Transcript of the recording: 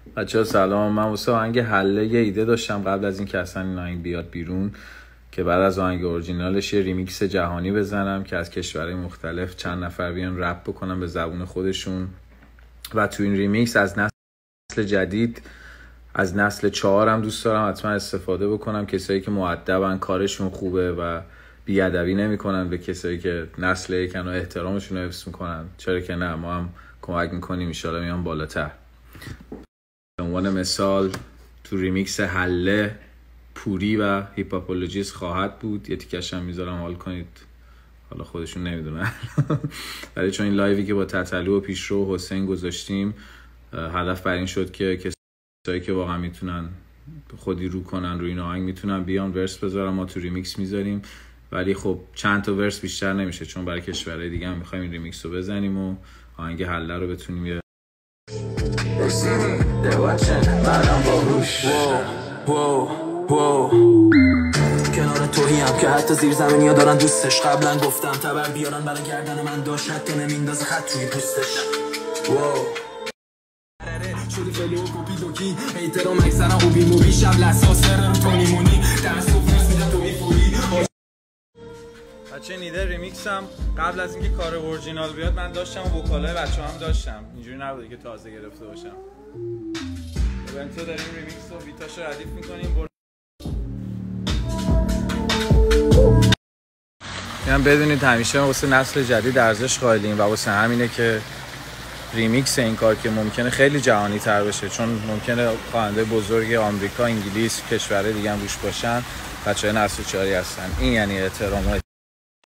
بچه‌ها سلام. من واسه آهنگ حله یه ایده داشتم قبل از این که اصلا این آهنگ بیاد بیرون، که بعد از آهنگ اورجینالش یه ریمیکس جهانی بزنم که از کشورهای مختلف چند نفر بیان رپ بکنم به زبون خودشون و تو این ریمیکس از نسل جدید، از نسل 4 هم دوست دارم حتما استفاده بکنم. کسایی که مؤدبن، کارشون خوبه و بیادبی نمی کنن به کسایی که نسل یکن و احترامشون رو حفظ میکنن. چرا که نه، ما هم کمک میکنیم، انشالله میان بالاتر. به عنوان مثال تو ریمیکس حله پوری و هیپاپولوژیست خواهد بود. یه تیکش هم میذارم حال کنید، حالا خودشون نمیدونن ولی چون این لایوی که با تتلو و پیشرو و حسین گذاشتیم، هدف بر این شد که کسایی که واقعا میتونن خودی رو کنن روی این آهنگ میتونن بیان ورس بذارم، ما تو ریمیکس میذاریم. ولی خب چند تا ورس بیشتر نمیشه، چون برای کشورهای دیگه هم میخوایم این ریمیکس رو بزنیم و آهنگ حله رو بتونیم یه کنار توهی هم که حتی زیر زمینی ها دارن دوستش. قبلا گفتم تبر بیارن برای گردن من، داشت حتی نمیندازه خط توی پوستش. شدی فلی و کپی دوکی ایترام اکسرم خوبی موبی شب لساسر رو تو میمونی درست و فرس میدن تو میفوری. بچه نیده ریمیکس هم قبل از اینکه کار اورجینال بیاد من داشتم و وکالای بچه هم داشتم، اینجوری نبوده که تازه گرفته باشم. بنتو داریم ریمیکس و بیتاش رو ردیف میکنیم. یعنی بدونید همیشه واسه نسل جدید ارزش قائلیم و واسه همینه که ریمیکس این کار که ممکنه خیلی جهانی تر بشه، چون ممکنه خواننده بزرگ آمریکا، انگلیس، کشورهای دیگه هم روش باشن، بچه‌های نسل 4 هستن. این یعنی احترام و